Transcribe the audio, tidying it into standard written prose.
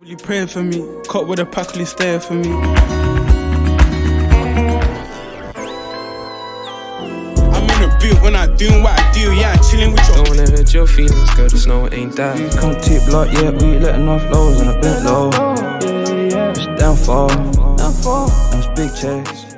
You praying for me, caught with a packly stare for me. I'm in a boot when I doing what I do, yeah, I'm chilling with your. Don't wanna hurt your feelings, girl, just know it ain't that. You can't tip like, yeah, we letting off lows and I bent low. It's downfall, that's big checks.